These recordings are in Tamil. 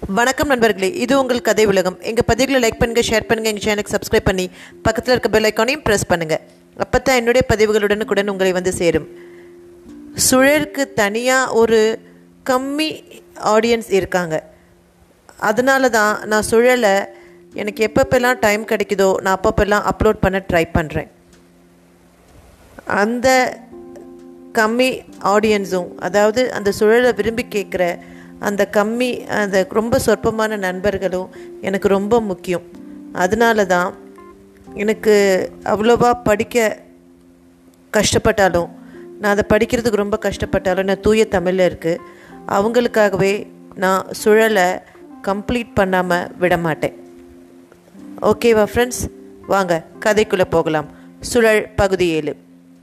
வணக்கம் நண்பர்களே, இது உங்கள் கதை உலகம். எங்கள் பதிவுகளை லைக் பண்ணுங்கள், ஷேர் பண்ணுங்கள், எங்கள் சேனலுக்கு சப்ஸ்கிரைப் பண்ணி பக்கத்தில் இருக்க பெல் ஐக்கானையும் ப்ரெஸ் பண்ணுங்கள். அப்போ தான் என்னுடைய பதிவுகளுடனுக்குடன் உங்களை வந்து சேரும். சுழலுக்கு தனியாக ஒரு கம்மி ஆடியன்ஸ் இருக்காங்க. அதனால தான் நான் சுழலை எனக்கு எப்பப்பெல்லாம் டைம் கிடைக்குதோ நான் அப்பப்பெல்லாம் அப்லோட் பண்ண ட்ரை பண்ணுறேன். அந்த கம்மி ஆடியன்ஸும், அதாவது அந்த சுழலை விரும்பி கேட்குற அந்த கம்மி, அந்த ரொம்ப சொற்பமான நண்பர்களும் எனக்கு ரொம்ப முக்கியம். அதனால தான் எனக்கு அவ்வளோவா படிக்க கஷ்டப்பட்டாலும், நான் அதை படிக்கிறதுக்கு ரொம்ப கஷ்டப்பட்டாலும் நான் தூய தமிழில் இருக்குது. அவங்களுக்காகவே நான் சுழலை கம்ப்ளீட் பண்ணாமல் விட மாட்டேன். ஓகேவா ஃப்ரெண்ட்ஸ்? வாங்க கதைக்குள்ளே போகலாம். சுழல் பகுதி 7.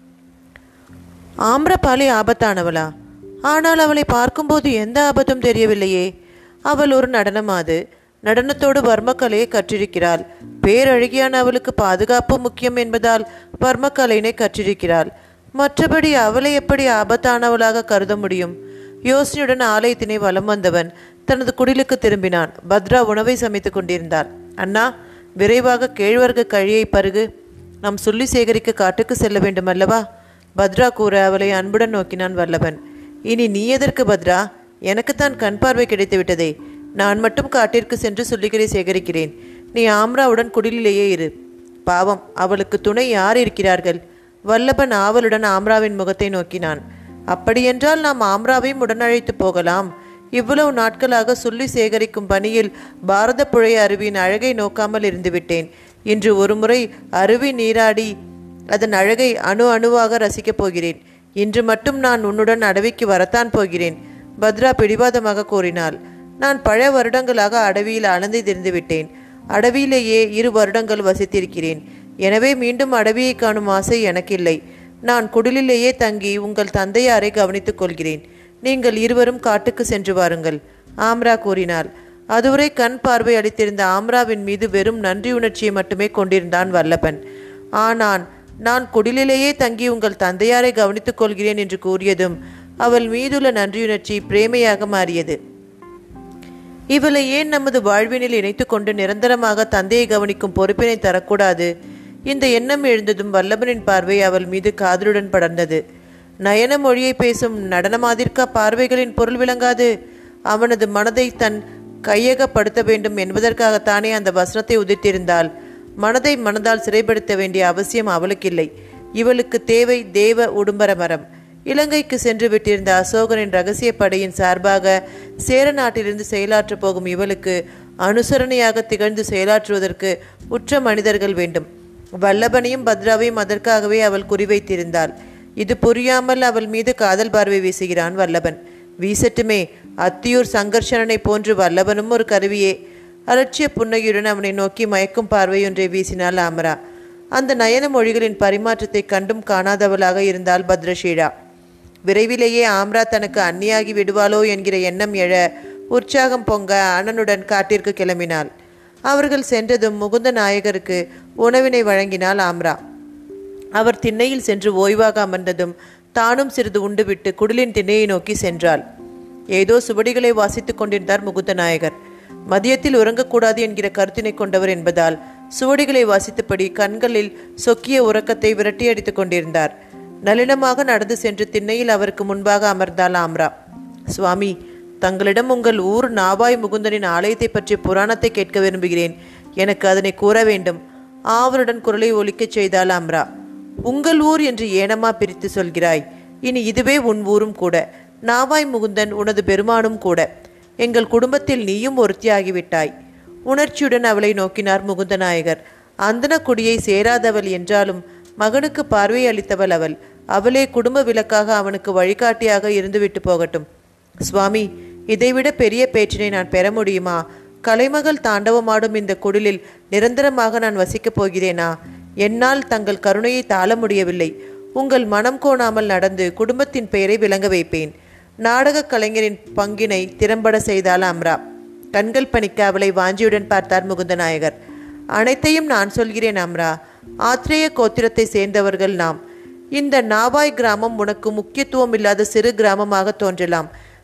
ஆம்ரபாலி ஆபத்தானவளா? ஆனால் அவளை பார்க்கும்போது எந்த ஆபத்தும் தெரியவில்லையே. அவள் ஒரு நடனமாது. நடனத்தோடு வர்மக்கலையை கற்றிருக்கிறாள். பேரழகியான அவளுக்கு பாதுகாப்பு முக்கியம் என்பதால் வர்மக்கலையினை கற்றிருக்கிறாள். மற்றபடி அவளை எப்படி ஆபத்தானவளாக கருத முடியும்? யோசனையுடன் ஆலயத்தினை வலம் வந்தவன் தனது குடிலுக்கு திரும்பினான். பத்ரா உணவை சமைத்து கொண்டிருந்தாள். அண்ணா, விரைவாக கேழ்வர்க்க கழியை பருகு. நாம் சொல்லி சேகரிக்க காட்டுக்கு செல்ல வேண்டும் அல்லவா? பத்ரா கூற அவளை அன்புடன் நோக்கினான் வல்லவன். இனி நீ எதற்கு பத்ரா? எனக்குத்தான் கண் பார்வை கிடைத்து விட்டதே. நான் மட்டும் காட்டிற்கு சென்று சொல்லிகளை சேகரிக்கிறேன். நீ ஆம்ராவுடன் குடிலேயே இரு. பாவம், அவளுக்கு துணை யார் இருக்கிறார்கள்? வல்லபன் ஆவலுடன் ஆம்ராவின் முகத்தை நோக்கினான். அப்படியென்றால் நாம் ஆம்ராவையும் உடன் அழைத்து போகலாம். இவ்வளவு நாட்களாக சொல்லி சேகரிக்கும் பணியில் பாரத புழை அருவியின் அழகை நோக்காமல் இருந்துவிட்டேன். இன்று ஒருமுறை அருவி நீராடி அதன் அழகை அணு அணுவாக ரசிக்கப் போகிறேன். இன்று மட்டும் நான் உன்னுடன் அடவிக்கு வரத்தான் போகிறேன், பத்ரா பிடிவாதமாக கூறினாள். நான் பல வருடங்களாக அடவியில் அலைந்து திரிந்து விட்டேன். அடவியிலேயே 2 வருடங்கள் வசித்திருக்கிறேன். எனவே மீண்டும் அடவியை காணும் ஆசை எனக்கில்லை. நான் குடிலேயே தங்கி உங்கள் தந்தையாரை கவனித்துக் கொள்கிறேன். நீங்கள் இருவரும் காட்டுக்கு சென்று வாருங்கள், ஆம்ரா கூறினாள். அதுவரை கண் பார்வை அளித்திருந்த ஆம்ராவின் மீது வெறும் நன்றி உணர்ச்சியை மட்டுமே கொண்டிருந்தான் வல்லபன். ஆனால் நான் குடிலேயே தங்கி உங்கள் தந்தையாரை கவனித்துக் கொள்கிறேன் என்று கூறியதும் அவள் மீதுள்ள நன்றியுணர்ச்சி பிரேமையாக மாறியது. இவளை ஏன் நமது வாழ்வினில் இணைத்து கொண்டு நிரந்தரமாக தந்தையை கவனிக்கும் பொறுப்பினை தரக்கூடாது? இந்த எண்ணம் எழுந்ததும் வல்லபனின் பார்வை அவள் மீது காதலுடன் படர்ந்தது. நயன மொழியை பேசும் நடனமாதிர்க்கா பார்வைகளின் பொருள் விளங்காது? அவனது மனதை தன் கையகப்படுத்த வேண்டும் என்பதற்காகத்தானே அந்த வசனத்தை உதிர்த்திருந்தாள். மனதை மனதால் சிறைப்படுத்த வேண்டிய அவசியம் அவளுக்கில்லை. இவளுக்கு தேவை தேவ உடும்பர மரம். இலங்கைக்கு சென்று விட்டிருந்த அசோகனின் இரகசிய படையின் சார்பாக சேர நாட்டிலிருந்து செயலாற்றப் போகும் இவளுக்கு அனுசரணையாக திகழ்ந்து செயலாற்றுவதற்கு உற்ற மனிதர்கள் வேண்டும். வல்லபனையும் பத்ராவையும் அதற்காகவே அவள் குறிவைத்திருந்தாள். இது புரியாமல் அவள் மீது காதல் பார்வை வீசுகிறான் வல்லபன். வீசட்டுமே, அத்தியூர் சங்கர்ஷனனை போன்று வல்லபனும் ஒரு கருவியே. அலட்சிய புன்னகையுடன் அவனை நோக்கி மயக்கும் பார்வையொன்றை வீசினாள் ஆமரா. அந்த நயன மொழிகளின் பரிமாற்றத்தை கண்டும் காணாதவளாக இருந்தாள் பத்ரஷீலா. விரைவிலேயே ஆம்ரா தனக்கு அந்நியாகி விடுவாளோ என்கிற எண்ணம் எழ உற்சாகம் பொங்க அண்ணனுடன் காட்டிற்கு கிளம்பினாள். அவர்கள் சென்றதும் முகுந்த நாயகருக்கு உணவினை வழங்கினாள் ஆம்ரா. அவர் திண்ணையில் சென்று ஓய்வாக அமர்ந்ததும் தானும் சிறிது உண்டுவிட்டு குடிலின் திண்ணையை நோக்கி சென்றாள். ஏதோ சுவடிகளை வாசித்துக் கொண்டிருந்தார் முகுந்த நாயகர். மதியத்தில் உறங்கக்கூடாது என்கிற கருத்தினை கொண்டவர் என்பதால் சுவடிகளை வாசித்தபடி கண்களில் சொக்கிய உறக்கத்தை விரட்டியடித்துக் கொண்டிருந்தார். நளினமாக நடந்து சென்று திண்ணையில் அவருக்கு முன்பாக அமர்ந்தாள் ஆம்ரா. சுவாமி, தங்களிடம் உங்கள் ஊர் நாவாய் முகுந்தனின் ஆலயத்தை பற்றிய புராணத்தை கேட்க விரும்புகிறேன். எனக்கு அதனை கூற வேண்டும், ஆவலுடன் குரலை ஒலிக்கச் செய்தாள் ஆம்ரா. உங்கள் ஊர் என்று ஏனமா பிரித்து சொல்கிறாய்? இனி இதுவே உன் ஊரும் கூட. நாவாய் முகுந்தன் உனது பெருமானும் கூட. எங்கள் குடும்பத்தில் நீயும் ஒருத்தியாகிவிட்டாய். உணர்ச்சியுடன் அவளை நோக்கினார் முகுந்த நாயகர். அந்தன குடியை சேராதவள் என்றாலும் மகனுக்கு பார்வை அளித்தவள் அவள். அவளே குடும்ப விளக்காக அவனுக்கு வழிகாட்டியாக இருந்துவிட்டு போகட்டும். சுவாமி, இதைவிட பெரிய பேச்சினை நான் பெற முடியுமா? கலைமகள் தாண்டவமாடும் இந்த குடிலில் நிரந்தரமாக நான் வசிக்கப் போகிறேனா? என்னால் தங்கள் கருணையை தாழ முடியவில்லை. உங்கள் மனம் கோணாமல் நடந்து குடும்பத்தின் பெயரை விளங்க வைப்பேன். நாடக கலைஞரின் பங்கினை திறம்பட செய்தாள் ஆம்ரா. கண்கள் பணிக்க அவளை வாஞ்சியுடன் பார்த்தார் முகுந்த நாயகர். அனைத்தையும் நான் சொல்கிறேன் ஆம்ரா. ஆத்ரேய கோத்திரத்தை சேர்ந்தவர்கள் நாம். இந்த நாவாய் கிராமம் உனக்கு முக்கியத்துவம் இல்லாத சிறு கிராமமாக தோன்றலாம்.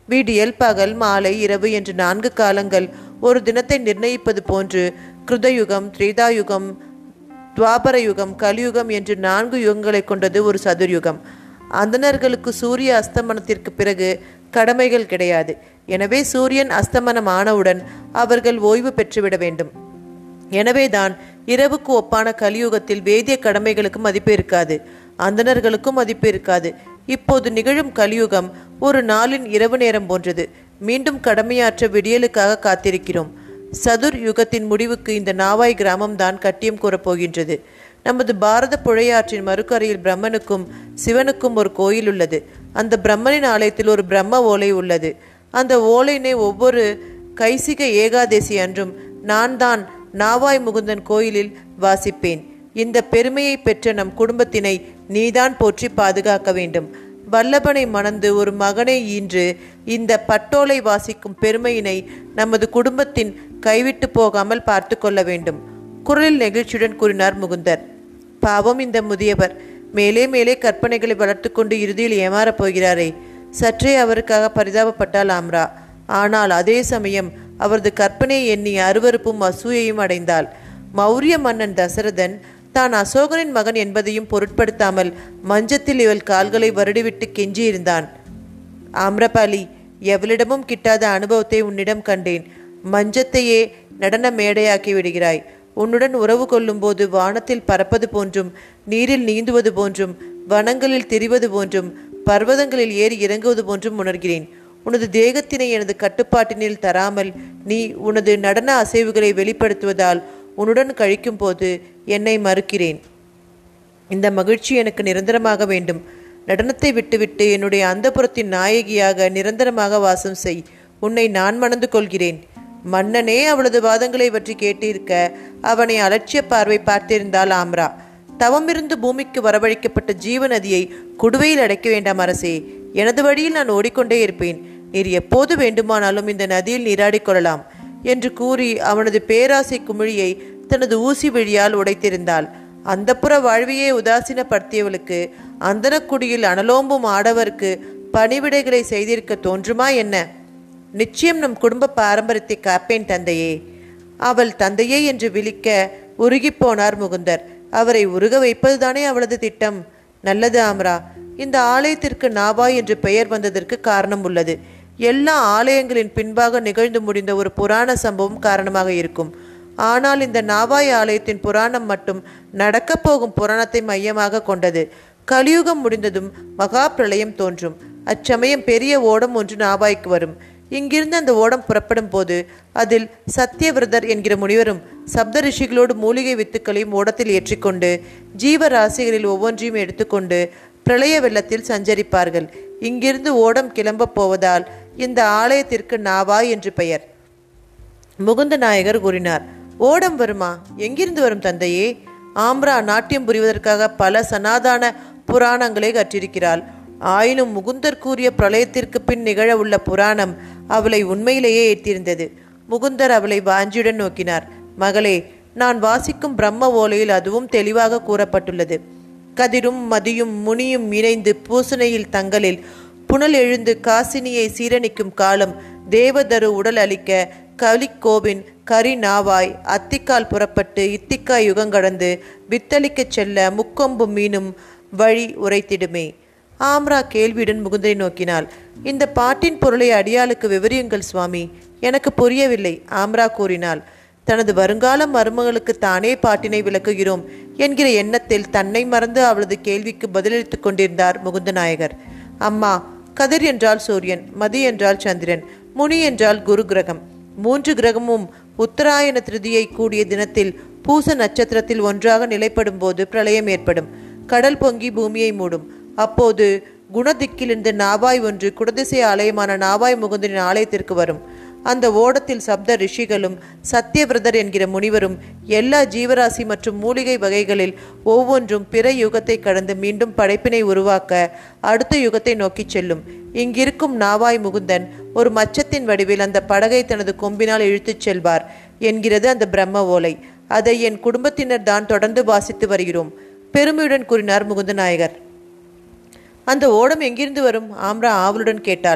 விடியல், பகல், மாலை, இரவு என்று 4 காலங்கள் ஒரு தினத்தை நிர்ணயிப்பது போன்று கிருதயுகம், திரேதாயுகம், துவாபர யுகம், கலியுகம் என்று 4 யுகங்களை கொண்டது ஒரு சதுர்யுகம். அந்தணர்களுக்கு சூரிய அஸ்தமனத்திற்கு பிறகு கடமைகள் கிடையாது. எனவே சூரியன் அஸ்தமனம் ஆனவுடன் அவர்கள் ஓய்வு பெற்றுவிட வேண்டும். எனவேதான் இரவுக்கு ஒப்பான கலியுகத்தில் வேதிய கடமைகளுக்கு மதிப்பு இருக்காது, அந்தணர்களுக்கும் மதிப்பு இருக்காது. இப்போது நிகழும் கலியுகம் ஒரு நாளின் இரவு நேரம் போன்றது. மீண்டும் கடமையாற்ற விடியலுக்காக காத்திருக்கிறோம். சதுர் யுகத்தின் முடிவுக்கு இந்த நாவாய் கிராமம்தான் கட்டியம் கூறப்போகின்றது. நமது பாரத புழையாற்றின் மறுக்கரையில் பிரம்மனுக்கும் சிவனுக்கும் ஒரு கோயில் உள்ளது. அந்த பிரம்மனின் ஆலயத்தில் ஒரு பிரம்ம ஓலை உள்ளது. அந்த ஓலையினை ஒவ்வொரு கைசிக ஏகாதசி அன்றும் நான் தான் நாவாய் முகுந்தன் கோயிலில் வாசிப்பேன். இந்த பெருமையை பெற்ற நம் குடும்பத்தினை நீதான் போற்றி பாதுகாக்க வேண்டும். வல்லபனை மணந்து ஒரு மகனை ஈன்று இந்த பட்டோலை வாசிக்கும் பெருமையினை நமது குடும்பத்தின் கைவிட்டு போகாமல் பார்த்து கொள்ள வேண்டும். குரலில் நெகிழ்ச்சியுடன் கூறினார் முகுந்தர். பாவம் இந்த முதியவர், மேலே மேலே கற்பனைகளை வளர்த்து கொண்டு இறுதியில் ஏமாறப் போகிறாரே. சற்றே அவருக்காக பரிதாபப்பட்டாள் ஆம்ரா. ஆனால் அதே சமயம் அவரது கற்பனையை எண்ணி அருவருப்பும் அசூயையும் அடைந்தாள். மௌரிய மன்னன் தசரதன் தான் அசோகனின் மகன் என்பதையும் பொருட்படுத்தாமல் மஞ்சத்தில் இவள் கால்களை வருடிவிட்டு கெஞ்சியிருந்தான். ஆம்ரபாலி, எவளிடமும் கிட்டாத அனுபவத்தை உன்னிடம் கண்டேன். மஞ்சத்தையே நடன மேடையாக்கி விடுகிறாய். உன்னுடன் உறவு கொள்ளும் போது வானத்தில் பறப்பது போன்றும், நீரில் நீந்துவது போன்றும், வனங்களில் திரிவது போன்றும், பர்வதங்களில் ஏறி இறங்குவது போன்றும் உணர்கிறேன். உனது தேகத்தினை எனது கட்டுப்பாட்டினில் தராமல் நீ உனது நடன அசைவுகளை வெளிப்படுத்துவதால் உன்னுடன் கழிக்கும் போது என்னை மறுக்கிறேன். இந்த மகிழ்ச்சி எனக்கு நிரந்தரமாக வேண்டும். நடனத்தை விட்டுவிட்டு என்னுடைய அந்தப்புறத்தின் நாயகியாக நிரந்தரமாக வாசம் செய். உன்னை நான் மணந்து கொள்கிறேன். மன்னனே அவளது வாதங்களை பற்றி கேட்டிருக்க அவனை அலட்சிய பார்வை பார்த்திருந்தாள் ஆம்ரா. தவமிருந்து பூமிக்கு வரவழைக்கப்பட்ட ஜீவநதியை குடுவையில் அடைக்க வேண்டாம் அரசே. எனது வழியில் நான் ஓடிக்கொண்டே இருப்பேன். நீர் எப்போது வேண்டுமானாலும் இந்த நதியில் நீராடிக் கொள்ளலாம் என்று கூறி அவனது பேராசை குமிழியை தனது ஊசி வழியால் உடைத்திருந்தாள். அந்தப்புற வாழ்வையே உதாசீனப்படுத்தியவளுக்கு அந்தனக்குடியில் அனலோம்பும் ஆடவருக்கு பணிவிடைகளை செய்திருக்க தோன்றுமா என்ன? நிச்சயம் நம் குடும்ப பாரம்பரியத்தை காப்பேன் தந்தையே. அவள் தந்தையே என்று விழிக்க உருகிப்போனார் முகுந்தர். அவரை உருக வைப்பதுதானே அவளது திட்டம். நல்லது ஆம்ரா, இந்த ஆலயத்திற்கு நாவாய் என்று பெயர் வந்ததற்கு காரணம் உள்ளது. எல்லா ஆலயங்களின் பின்பாக நிகழ்ந்து முடிந்த ஒரு புராண சம்பவம் காரணமாக இருக்கும். ஆனால் இந்த நாவாய் ஆலயத்தின் புராணம் மட்டும் நடக்கப் போகும் புராணத்தை மையமாக கொண்டது. கலியுகம் முடிந்ததும் மகா பிரளயம் தோன்றும். அச்சமயம் பெரிய ஓடம் ஒன்று நாவாய்க்கு வரும். இங்கிருந்து அந்த ஓடம் புறப்படும் போது அதில் சத்தியவிரதர் என்கிற முனிவரும் சப்த ரிஷிகளோடு மூலிகை வித்துக்களையும் ஓடத்தில் ஏற்றிக்கொண்டு ஜீவராசிகளில் ஒவ்வொன்றையும் எடுத்துக்கொண்டு பிரளய வெள்ளத்தில் சஞ்சரிப்பார்கள். இங்கிருந்து ஓடம் கிளம்ப போவதால் இந்த ஆலயத்திற்கு நாவாய் என்று பெயர். முகுந்த நாயகர் கூறினார். ஓடம் வருமா? எங்கிருந்து வரும் தந்தையே? ஆம்ரா நாட்டியம் புரிவதற்காக பல சனாதான புராணங்களை கற்றிருக்கிறாள். ஆயினும் முகுந்தர் கூறிய பிரளயத்திற்கு பின் நிகழ உள்ள புராணம் அவளை உண்மையிலேயே ஏற்றிருந்தது. முகுந்தர் அவளை வாஞ்சியுடன் நோக்கினார். மகளே, நான் வாசிக்கும் பிரம்ம ஓலையில் அதுவும் தெளிவாக கூறப்பட்டுள்ளது. கதிரும் மதியும் முனியும் இணைந்து பூசணையில் தங்களில் புனல் எழுந்து காசினியை சீரணிக்கும் காலம் தேவதரு உடல் அளிக்க கலிக்கோவின் கரி நாவாய் அத்திக்கால் புறப்பட்டு இத்திக்காய் யுகங்கடந்து வித்தளிக்கச் செல்ல முக்கொம்பு மீனும் வழி உரைத்திடுமே. ஆம்ரா கேள்வியுடன் முகுந்தரை நோக்கினாள். இந்த பாட்டின் பொருளை அடியாளுக்கு விவரியுங்கள் சுவாமி, எனக்கு புரியவில்லை. ஆம்ரா கூறினாள். தனது வருங்கால மருமகளுக்கு தானே பாட்டினை விளக்குகிறோம் என்கிற எண்ணத்தில் தன்னை மறந்து அவளது கேள்விக்கு பதிலளித்துக் கொண்டிருந்தார் முகுந்த நாயகர். அம்மா, கதிர் என்றால் சூரியன், மதி என்றால் சந்திரன், முனி என்றால் குரு கிரகம். 3 கிரகமும் உத்தராயண திருதியை கூடிய தினத்தில் பூச நட்சத்திரத்தில் ஒன்றாக நிலைப்படும் போது பிரளயம் ஏற்படும். கடல் பொங்கி பூமியை மூடும். அப்போது குணதிக்கிலிருந்து நாவாய் ஒன்று குடதிசை ஆலயமான நாவாய் முகுந்தரின் ஆலயத்திற்கு வரும். அந்த ஓடத்தில் சப்த ரிஷிகளும் சத்தியவிரதர் என்கிற முனிவரும் எல்லா ஜீவராசி மற்றும் மூலிகை வகைகளில் ஒவ்வொன்றும் பிற யுகத்தை கடந்து மீண்டும் படைப்பினை உருவாக்க அடுத்த யுகத்தை நோக்கி செல்லும். இங்கிருக்கும் நாவாய் முகுந்தன் ஒரு மச்சத்தின் வடிவில் அந்த படகை தனது கொம்பினால் இழுத்துச் செல்வார் என்கிறது அந்த பிரம்ம ஓலை. அதை என் குடும்பத்தினர் தான் தொடர்ந்து வாசித்து வருகிறோம், பெருமையுடன் கூறினார் முகுந்த நாயகர். அந்த ஓடம் எங்கிருந்து வரும்? ஆம்ரா ஆவலுடன் கேட்டாள்.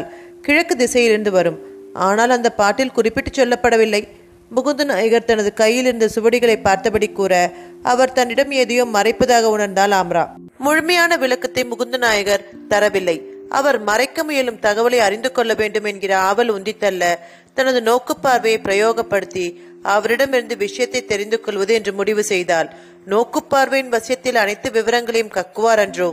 கிழக்கு திசையிலிருந்து வரும். ஆனால் அந்த பாட்டில் குறிப்பிட்டு சொல்லப்படவில்லை. முகுந்த நாயகர் தனது கையில் இருந்த சுவடிகளை பார்த்தபடி கூற, அவர் தன்னிடம் எதையோ மறைப்பதாக உணர்ந்தாள் ஆம்ரா. முழுமையான விளக்கத்தை முகுந்த நாயகர் தரவில்லை. அவர் மறைக்க முயலும் தகவலை அறிந்து கொள்ள வேண்டும் என்கிற ஆவல் உந்தித்தல்ல, தனது நோக்கு பார்வையை பிரயோகப்படுத்தி அவரிடமிருந்து விஷயத்தை தெரிந்து கொள்வது என்று முடிவு செய்தாள். நோக்குப்பார்வையின் வசியத்தில் அனைத்து விவரங்களையும் கக்குவார் அன்றோ.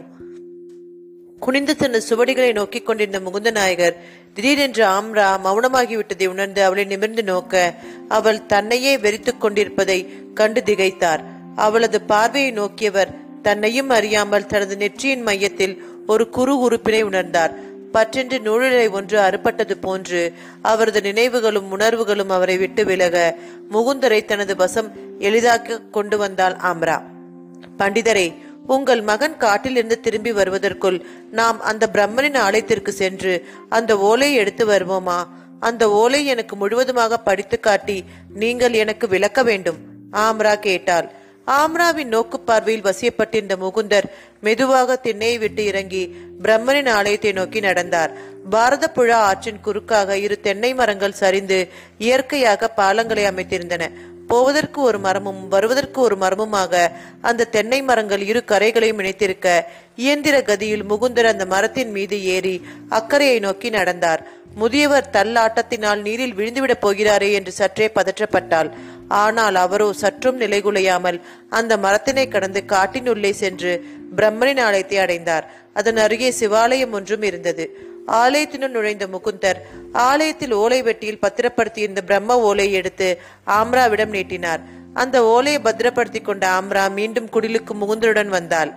குனிந்து தனது சுவடிகளை நோக்கிக் கொண்டிருந்த முகுந்த நாயகர் திடீரென்று ஆம்ரா மௌனமாகிவிட்டதை உணர்ந்து அவளை நிமிர்ந்து நோக்க, அவள் தன்னையே வெறித்து கொண்டிருப்பதை கண்டு திகைத்தார். அவளது பார்வையை நோக்கியவர் தன்னையும் அறியாமல் தனது நெற்றியின் மையத்தில் ஒரு குறு உறுப்பினை உணர்ந்தார். பற்றென்று நூலிழை ஒன்று அறுபட்டது போன்று அவரது நினைவுகளும் உணர்வுகளும் அவரை விட்டு விலக முகுந்தரை தனது வசம் எளிதாக்க கொண்டு வந்தாள் ஆம்ரா. பண்டிதரே, உங்கள் மகன் காட்டிலிருந்து திரும்பி வருவதற்குள் நாம் அந்த பிரம்மனின் ஆலயத்திற்கு சென்று அந்த ஓலையை எடுத்து வருவோமா? அந்த ஓலை எனக்கு முழுவதுமாக படித்து காட்டி நீங்கள் எனக்கு விளக்க வேண்டும், ஆம்ரா கேட்டாள். ஆம்ராவின் நோக்கு பார்வையில் வசியப்பட்டிருந்த முகுந்தர் மெதுவாக திண்ணையை விட்டு இறங்கி பிரம்மனின் ஆலயத்தை நோக்கி நடந்தார். பாரத புழா ஆற்றின் குறுக்காக 2 தென்னை மரங்கள் சரிந்து இயற்கையாக பாலங்களை அமைத்திருந்தன. போவதற்கு ஒரு மரமும் வருவதற்கு ஒரு மரமுமாக அந்த தென்னை மரங்கள் 2 கரைகளையும் இணைத்திருக்க, இயந்திர கதியில் முகுந்தர் அந்த மரத்தின் மீது ஏறி அக்கறையை நோக்கி நடந்தார். முதியவர் தள்ளாட்டத்தினால் நீரில் விழுந்துவிடப் போகிறாரே என்று சற்றே பதற்றப்பட்டாள். ஆனால் அவரோ சற்றும் நிலைகுலையாமல் அந்த மரத்தினை கடந்து காட்டினுள்ளே சென்று பிரம்மனின் ஆலயத்தை அடைந்தார். அதன் அருகே சிவாலயம் ஒன்றும் இருந்தது. ஆலயத்தினுள் நுழைந்த முகுந்தர் ஆலயத்தில் ஓலை வெட்டியில் பத்திரப்படுத்தியிருந்த பிரம்ம ஓலையை எடுத்து ஆம்ராவிடம் நீட்டினார். அந்த ஓலையை பத்திரப்படுத்தி கொண்ட ஆம்ரா மீண்டும் குடிலுக்கு முகுந்தருடன் வந்தாள்.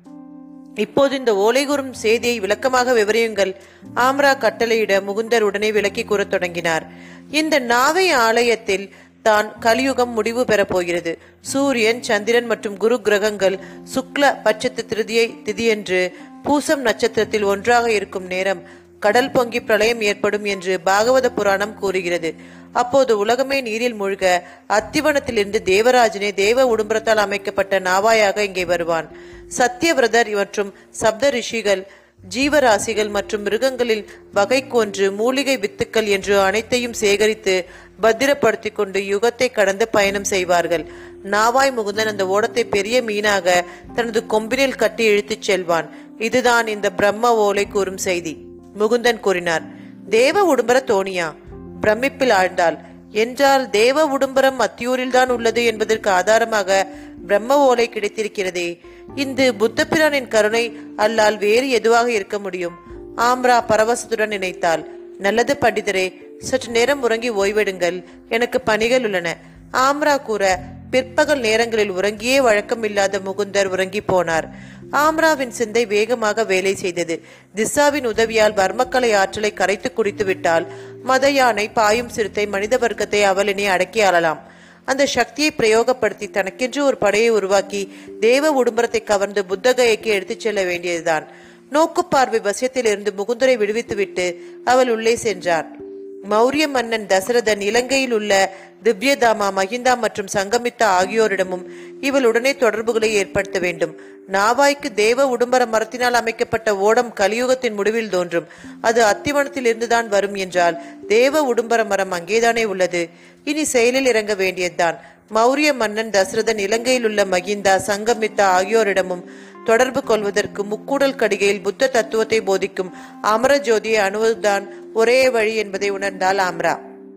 இப்போது இந்த ஓலை கூறும் செய்தியை விளக்கமாக விவரியுங்கள், ஆம்ரா கட்டளையிட முகுந்தர் உடனே விளக்கி கூறத் தொடங்கினார். இந்த நாவை ஆலயத்தில் தான் கலியுகம் முடிவு பெறப் போகிறது. சூரியன், சந்திரன் மற்றும் குரு கிரகங்கள் சுக்ல பட்சத்து திருதியை திதியன்று பூசம் நட்சத்திரத்தில் ஒன்றாக இருக்கும் நேரம் கடல் பொங்கி பிரளயம் ஏற்படும் என்று பாகவத புராணம் கூறுகிறது. அப்போது உலகமே நீரில் மூழ்க அத்திவனத்திலிருந்து தேவராஜனே தேவ உடும்பரத்தால் அமைக்கப்பட்ட நாவாயாக இங்கே வருவான். சத்தியவிரதர் மற்றும் சப்த ரிஷிகள் ஜீவராசிகள் மற்றும் மிருகங்களில் வகைக்கொன்று மூலிகை வித்துக்கள் என்று அனைத்தையும் சேகரித்து பத்திரப்படுத்தி கொண்டு யுகத்தை கடந்து பயணம் செய்வார்கள். நாவாய் முகுந்தன் அந்த ஓடத்தை பெரிய மீனாக தனது கொம்பினில் கட்டி இழுத்துச் செல்வான். இதுதான் இந்த பிரம்ம ஓலை கூறும் செய்தி, முகுந்தன் கூறினார். தேவ உடும்பர தோணியா? பிரமிப்பில் ஆழ்ந்தாள். என்றால் தேவ உடும்பரம் அத்தியூரில் தான் உள்ளது என்பதற்கு ஆதாரமாக பிரம்ம ஓலை கிடைத்திருக்கிறதே. இந்த புத்த பிரானின் கருணை அல்லால் வேறு எதுவாக இருக்க முடியும்? ஆம்ரா பரவசத்துடன் நினைத்தாள். நல்லது பண்டிதரே, சற்று நேரம் உறங்கி ஓய்வெடுங்கள், எனக்கு பணிகள் உள்ளன, ஆம்ரா கூற பிற்பகல் நேரங்களில் உறங்கியே வழக்கம் இல்லாத முகுந்தர் உறங்கி போனார். ஆம்ராவின் சிந்தை வேகமாக வேலை செய்தது. திசாவின் உதவியால் வர்மக்கலை ஆற்றலை கரைத்து குடித்து விட்டால் மத யானை, பாயும் சிறுத்தை, மனித வர்க்கத்தை அவளினை அடக்கி ஆளலாம். அந்த சக்தியை பிரயோகப்படுத்தி தனக்கென்று ஒரு படையை உருவாக்கி தேவ உடும்பரத்தை கவர்ந்து புத்தகைக்கு எடுத்துச் செல்ல வேண்டியதுதான். நோக்கு பார்வை வசியத்தில் இருந்து முகுந்தரை விடுவித்துவிட்டு அவள் உள்ளே சென்றார். மௌரிய மன்னன் தசரதன் இலங்கையில் உள்ள திவ்யதாமா, மகிந்தா மற்றும் சங்கமித்தா ஆகியோரிடமும் இவள் உடனே தொடர்புகளை ஏற்படுத்த வேண்டும். நாவாய்க்கு தேவ உடும்பர மரத்தினால் அமைக்கப்பட்ட ஓடம் கலியுகத்தின் முடிவில் தோன்றும். அது அத்திவனத்தில் இருந்துதான் வரும் என்றால் தேவ உடும்பர மரம் அங்கேதானே உள்ளது. இனி செயலில் இறங்க வேண்டியதுதான். மௌரிய மன்னன் தசரதன் இலங்கையில் உள்ள மகிந்தா, சங்கமித்தா ஆகியோரிடமும் தொடர்பு கொள்வதற்கு முக்கூடல் கடிகையில் புத்த தத்துவத்தை போதிக்கும் அமரஜோதியை அணுவதுதான் ஒரே வழி என்பதை உணர்ந்தாள் ஆம்ரா.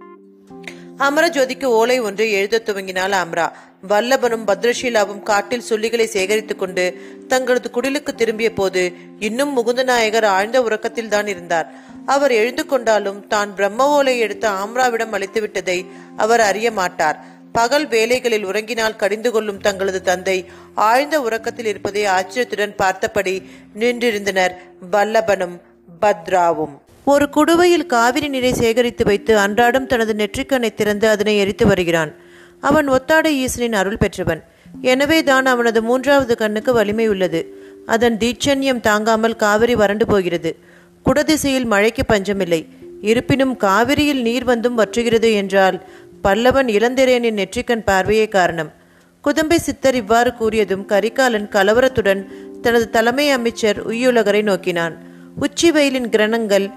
அமரஜோதிக்கு ஓலை ஒன்றை எழுத துவங்கினாள் ஆம்ரா. வல்லபனும் பத்ரஷீலாவும் காட்டில் சொல்லிகளை சேகரித்துக் கொண்டு தங்களது குடிலுக்கு திரும்பிய போது இன்னும் முகுந்த நாயகர் ஆழ்ந்த உறக்கத்தில் தான் இருந்தார். அவர் எழுந்து கொண்டாலும் தான் பிரம்ம ஓலை எடுத்து ஆம்ராவிடம் அளித்து விட்டதை அவர் அறிய மாட்டார். பகல் வேலைகளில் உறங்கினால் கடிந்து கொள்ளும் தங்களது தந்தை ஆழ்ந்த உறக்கத்தில் இருப்பதை ஆச்சரியத்துடன் பார்த்தபடி நின்றிருந்தனர் வல்லபனும் பத்ராவும். ஒரு குடுவையில் காவிரி நீரை சேகரித்து வைத்து அன்றாடம் தனது நெற்றிக்கண்ணை திறந்து அதனை எரித்து வருகிறான். அவன் ஒத்தாடை ஈசனின் அருள் பெற்றவன். எனவே தான் அவனது 3வது கண்ணுக்கு வலிமை உள்ளது. அதன் தீட்சண்யம் தாங்காமல் காவிரி வறண்டு போகிறது. குடதிசையில் மழைக்கு பஞ்சமில்லை. இருப்பினும் காவிரியில் நீர் வந்தும் வற்றுகிறது என்றால் பல்லவன் இளந்திரையனின் நெற்றிக்கண் பார்வையே காரணம். குதம்பை சித்தர் இவ்வாறு கூறியதும் கரிகாலன் கலவரத்துடன் தனது தலைமை அமைச்சர் உய்யுலகரை நோக்கினான். உச்சி வெயிலின் கிரணங்கள்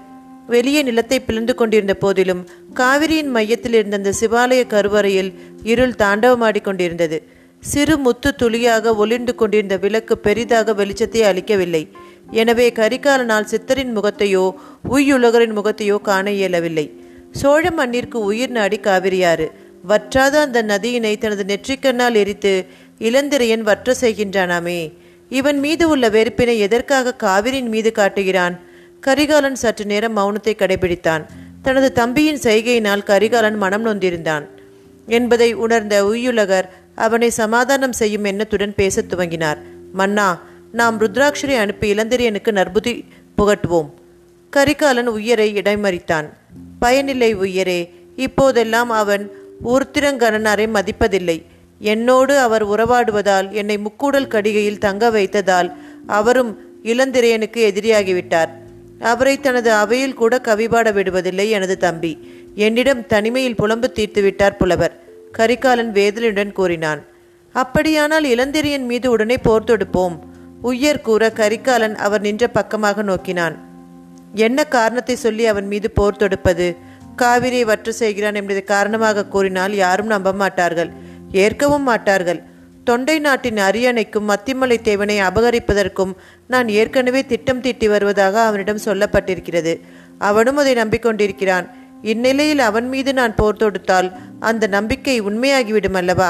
வெளியே நிலத்தை பிளந்து கொண்டிருந்த போதிலும் காவிரியின் மையத்தில் இருந்த அந்த சிவாலய கருவறையில் இருள் தாண்டவமாடிக்கொண்டிருந்தது. சிறு முத்து துளியாக ஒளிர்ந்து கொண்டிருந்த விளக்கு பெரிதாக வெளிச்சத்தை அளிக்கவில்லை. எனவே கரிகாலனால் சித்தரின் முகத்தையோ உய்யுலகரின் முகத்தையோ காண இயலவில்லை. சோழ மண்ணிற்கு உயிர் நாடி காவிரியாறு. வற்றாத அந்த நதியினை தனது நெற்றிக்கண்ணால் எரித்து இளந்திரையன் வற்ற செய்கின்றானாமே. இவன் மீது உள்ள வெறுப்பினை எதற்காக காவிரியின் மீது காட்டுகிறான்? கரிகாலன் சற்று நேரம் மௌனத்தை கடைபிடித்தான். தனது தம்பியின் செய்கையினால் கரிகாலன் மனம் நொந்திருந்தான் என்பதை உணர்ந்த உய்யுலகர் அவனை சமாதானம் செய்யும் எண்ணத்துடன் பேசத் துவங்கினார். மன்னா, நாம் ருத்ராட்சரை அனுப்பி இளந்திரையனுக்கு நற்புதி புகட்டுவோம். கரிகாலன் உய்யரை இடைமறித்தான். பயனில்லை உய்யரே, இப்போதெல்லாம் அவன் உருத்திரங்கணனாரை மதிப்பதில்லை. என்னோடு அவர் உறவாடுவதால், என்னை முக்கூடல் கடிகையில் தங்க வைத்ததால் அவரும் இளந்திரையனுக்கு எதிரியாகிவிட்டார். அவரை தனது அவையில் கூட கவிபாட விடுவதில்லை எனது தம்பி. என்னிடம் தனிமையில் புலம்பு தீர்த்து விட்டார் புலவர். கரிகாலன் வேதனையுடன் கூறினான். அப்படியானால் இளந்திரையன் மீது உடனே போர் தொடுப்போம். உய்யர் கூற கரிகாலன் அவர் நின்ற பக்கமாக நோக்கினான். என்ன காரணத்தை சொல்லி அவன் மீது போர் தொடுப்பது? காவிரியை வற்று செய்கிறான் என்பதை காரணமாக கூறினால் யாரும் நம்ப மாட்டார்கள், ஏற்கவும் மாட்டார்கள். தொண்டை நாட்டின் அரியணைக்கும் மத்திமலை தேவனை அபகரிப்பதற்கும் நான் ஏற்கனவே திட்டம் தீட்டி வருவதாக அவனிடம் சொல்லப்பட்டிருக்கிறது. அவனும் அதை நம்பிக்கொண்டிருக்கிறான். இந்நிலையில் அவன் மீது நான் போர் தொடுத்தால் அந்த நம்பிக்கை உண்மையாகிவிடும் அல்லவா?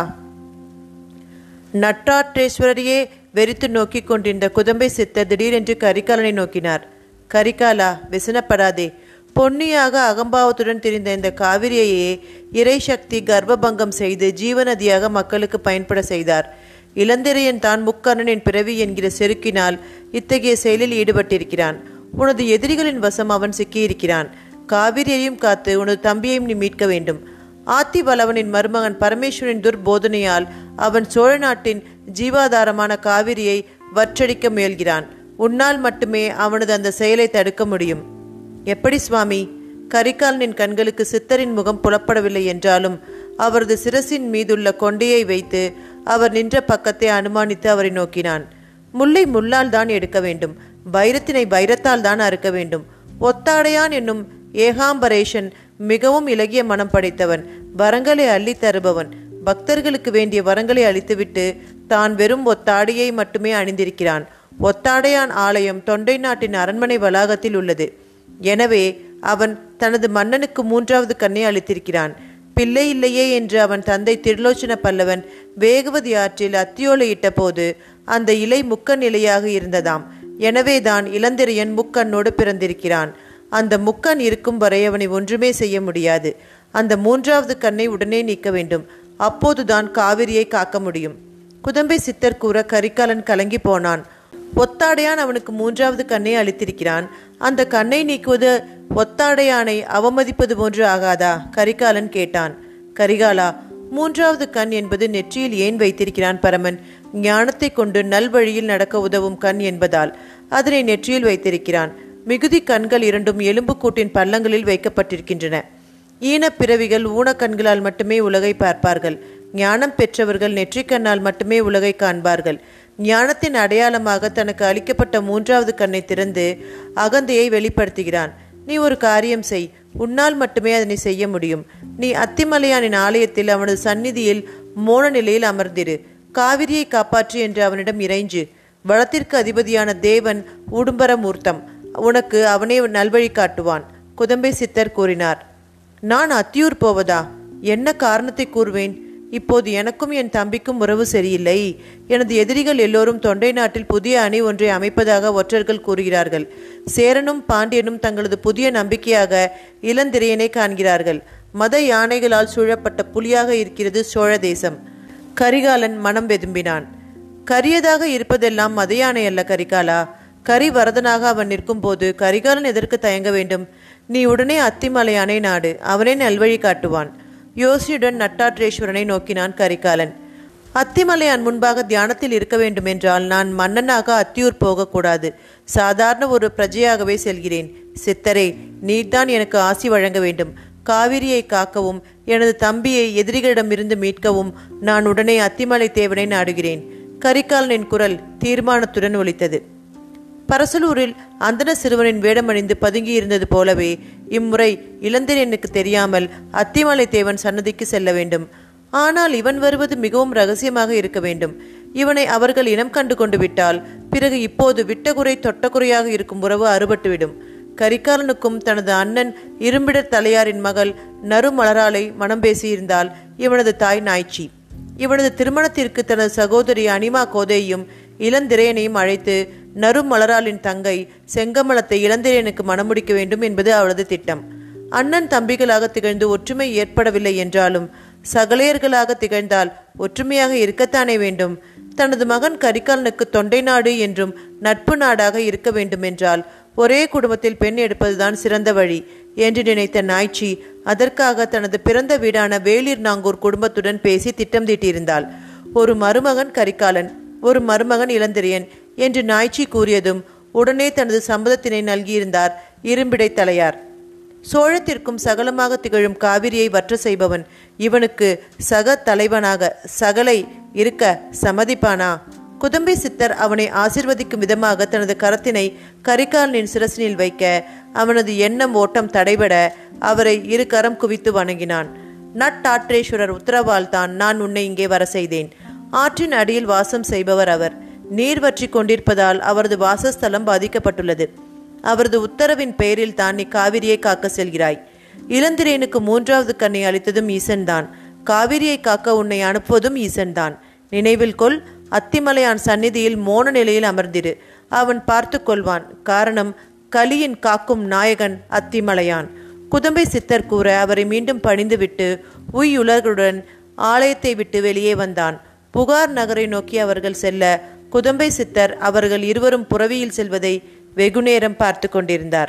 நட்டாற்றேஸ்வரரையே வெறித்து நோக்கி கொண்டிருந்த குதம்பை சித்தர் திடீரென்று கரிகாலனை நோக்கினார். கரிகாலா, விசனப்படாதே. பொன்னியாக அகம்பாவத்துடன் திரிந்த இந்த காவிரியையே இறை சக்தி கர்ப்பபங்கம் செய்து ஜீவநதியாக மக்களுக்கு பயன்பட செய்தார். இளந்திரையன் தான் முக்கர்ணனின் பிறவி என்கிற செருக்கினால் இத்தகைய செயலில் ஈடுபட்டிருக்கிறான். உனது எதிரிகளின் வசம் அவன் சிக்கியிருக்கிறான். காவிரியையும் காத்து உனது தம்பியையும் நீ மீட்க வேண்டும். ஆத்தி வளவனின் மருமகன் பரமேஸ்வரின் துர்போதனையால் அவன் சோழ நாட்டின் ஜீவாதாரமான காவிரியை வற்றடிக்க முயல்கிறான். உன்னால் மட்டுமே அவனது அந்த செயலை தடுக்க முடியும். எப்படி சுவாமி? கரிகாலனின் கண்களுக்கு சித்தரின் முகம் புலப்படவில்லை என்றாலும் அவரது சிரசின் மீதுள்ள கொண்டையை வைத்து அவர் நின்ற பக்கத்தை அனுமானித்து அவரை நோக்கினான். முல்லை முள்ளால் தான் எடுக்க வேண்டும், வைரத்தினை வைரத்தால் தான் அறுக்க வேண்டும். ஒத்தாடையான் என்னும் ஏகாம்பரேஷன் மிகவும் இலகிய மனம் படைத்தவன், வரங்களை அள்ளி தருபவன். பக்தர்களுக்கு வேண்டிய வரங்களை அளித்துவிட்டு தான் வெறும் ஒத்தாடையை மட்டுமே அணிந்திருக்கிறான். ஒத்தாடையான் ஆலயம் தொண்டை நாட்டின் அரண்மனை வளாகத்தில் உள்ளது. எனவே அவன் தனது மன்னனுக்கு 3வது கண்ணை அளித்திருக்கிறான். பிள்ளை இல்லையே என்று அவன் தந்தை திருலோச்சன பல்லவன் வேகவதி ஆற்றில் அத்தியோலையிட்ட போது அந்த இலை முக்கன் இலையாக இருந்ததாம். எனவேதான் இளந்திரையன் முக்கண்ணோடு பிறந்திருக்கிறான். அந்த முக்கண் இருக்கும் வரை அவனை ஒன்றுமே செய்ய முடியாது. அந்த 3வது கண்ணை உடனே நீக்க வேண்டும். அப்போதுதான் காவிரியை காக்க முடியும். குதம்பை சித்தர் கூற கரிகாலன் கலங்கி போனான். ஒத்தாடையான் அவனுக்கு 3வது கண்ணை அளித்திருக்கிறான். அந்த கண்ணை நீக்குவது ஒத்தாடையானை அவமதிப்பது போன்று ஆகாதா? கரிகாலன் கேட்டான். கரிகாலா, 3வது கண் என்பது நெற்றியில் ஏன் வைத்திருக்கிறான் பரமன்? ஞானத்தை கொண்டு நல்வழியில் நடக்க உதவும் கண் என்பதால் அதனை நெற்றியில் வைத்திருக்கிறான். மிகுதி கண்கள் இரண்டும் எலும்பு கூட்டின் பள்ளங்களில் வைக்கப்பட்டிருக்கின்றன. ஈனப்பிறவிகள் ஊனக்கண்களால் மட்டுமே உலகை பார்ப்பார்கள். ஞானம் பெற்றவர்கள் நெற்றிக்கண்ணால் மட்டுமே உலகை காண்பார்கள். ஞானத்தின் அடையாளமாக தனக்கு அளிக்கப்பட்ட 3வது கண்ணை திறந்து அகந்தையை வெளிப்படுத்துகிறான். நீ ஒரு காரியம் செய், உன்னால் மட்டுமே அதனை செய்ய முடியும். நீ அத்திமலையானின் ஆலயத்தில் அவனது சந்நிதியில் மோன நிலையில் அமர்ந்திரு. காவிரியை காப்பாற்று என்று அவனிடம் இறைஞ்சு. வளத்திற்கு அதிபதியான தேவன் உடும்பரமூர்த்தம், உனக்கு அவனே நல்வழி காட்டுவான். குதம்பை சித்தர் கூறினார். நான் அத்தியூர் போவதா? என்ன காரணத்தை கூறுவேன்? இப்போது எனக்கும் என் தம்பிக்கும் உறவு சரியில்லை. எனது எதிரிகள் எல்லோரும் தொண்டை நாட்டில் புதிய அணி ஒன்றை அமைப்பதாக ஒற்றர்கள் கூறுகிறார்கள். சேரனும் பாண்டியனும் தங்களது புதிய நம்பிக்கையாக இளந்திரையனை காண்கிறார்கள். மத யானைகளால் சூழப்பட்ட புலியாக இருக்கிறது சோழ தேசம். கரிகாலன் மனம் வெதும்பினான். கரியதாக இருப்பதெல்லாம் மத யானை அல்ல கரிகாலா. கரிவரதனாக அவன் நிற்கும் போது கரிகாலன் எதற்கு தயங்க வேண்டும்? நீ உடனே அத்திமலையானை நாடு, அவனே நல்வழி காட்டுவான். யோசியுடன் நட்டாற்றேஸ்வரனை நோக்கினான் கரிகாலன். அத்திமலையான் முன்பாக தியானத்தில் இருக்க வேண்டும் என்றால் நான் மன்னனாக அத்தியூர் போகக்கூடாது. சாதாரண ஒரு பிரஜையாகவே செல்கிறேன். சித்தரே, நீர்தான் எனக்கு ஆசி வழங்க வேண்டும். காவிரியை காக்கவும் எனது தம்பியை எதிரிகளிடமிருந்து மீட்கவும் நான் உடனே அத்திமலை தேவனை நாடுகிறேன். கரிகாலனின் குரல் தீர்மானத்துடன் ஒலித்தது. பரசலூரில் அந்தன சிறுவனின் வேடமணிந்து பதுங்கியிருந்தது போலவே இம்முறை இளந்திரனுக்கு தெரியாமல் அத்திமலை தேவன் சன்னதிக்கு செல்ல வேண்டும். ஆனால் இவன் வருவது மிகவும் ரகசியமாக இருக்க வேண்டும். இவனை அவர்கள் இனம் கண்டு கொண்டு விட்டால் பிறகு இப்போது விட்டகுறை தொட்டகுறையாக இருக்கும் உறவு அறுபட்டுவிடும். கரிகாலனுக்கும் தனது அண்ணன் இரும்பிடர் தலையாரின் மகள் நறுமலராலை மனம் பேசியிருந்தால் இவனது தாய் நாய்ச்சி. இவனது திருமணத்திற்கு தனது சகோதரி அனிமா கோதையும் இளந்திரையனையும் அழைத்து நறுமலராலின் தங்கை செங்கமலத்தை இளந்திரையனுக்கு மணமுடிக்க வேண்டும் என்பது அவளது திட்டம். அண்ணன் தம்பிகளாக திகழ்ந்து ஒற்றுமை ஏற்படவில்லை என்றாலும் சகலையர்களாக திகழ்ந்தால் ஒற்றுமையாக இருக்கத்தானே வேண்டும். தனது மகன் கரிகாலனுக்கு தொண்டை நாடு என்றும் நட்பு நாடாக இருக்க வேண்டும் என்றால் ஒரே குடும்பத்தில் பெண் எடுப்பதுதான் சிறந்த வழி என்று நினைத்த நாய்ச்சி அதற்காக தனது பிறந்த வீடான வேளிர் நாங்கூர் குடும்பத்துடன் பேசி திட்டம் தீட்டியிருந்தாள். ஒரு மருமகன் கரிகாலன், ஒரு மருமகன் இளந்திரையன் என்று நாய்ச்சி கூறியதும் உடனே தனது சம்மதத்தினை நல்கியிருந்தார் இரும்பிடை தலையார். சோழத்திற்கும் சகலமாக திகழும் காவிரியை வற்ற செய்பவன் இவனுக்கு சக தலைவனாக சகலை இருக்க சம்மதிப்பானா? குதம்பை சித்தர் அவனை ஆசிர்வதிக்கும் விதமாக தனது கரத்தினை கரிகாலனின் சிரசினில் வைக்க அவனது எண்ணம் ஓட்டம் தடைபட அவரை இரு கரம் குவித்து வணங்கினான். நட்டாற்றேஸ்வரர் உத்தரவால் தான் நான் உன்னை இங்கே வர செய்தேன். ஆற்றின் அடியில் வாசம் செய்பவர் அவர். நீர் வற்றி கொண்டிருப்பதால் அவரது வாசஸ்தலம் பாதிக்கப்பட்டுள்ளது. அவரது உத்தரவின் பெயரில் தான் நீ காவிரியை காக்க செல்கிறாய். இளந்திரையனுக்கு 3வது கண்ணை அளித்ததும் ஈசன்தான். காவிரியை காக்க உன்னை அனுப்புவதும் ஈசன்தான். நினைவில் கொள். அத்திமலையான் சந்நிதியில் மோன நிலையில் அமர்ந்திரு. அவன் பார்த்து கொள்வான். காரணம், கலியின் காக்கும் நாயகன் அத்திமலையான். குதம்பை சித்தர் கூற அவரை மீண்டும் பணிந்துவிட்டு உயிருலகுடன் ஆலயத்தை விட்டு வெளியே வந்தான். புகார் நகரை நோக்கி அவர்கள் செல்ல குதம்பை சித்தர் அவர்கள் இருவரும் புறவியில் செல்வதை வெகுநேரம் பார்த்து கொண்டிருந்தார்.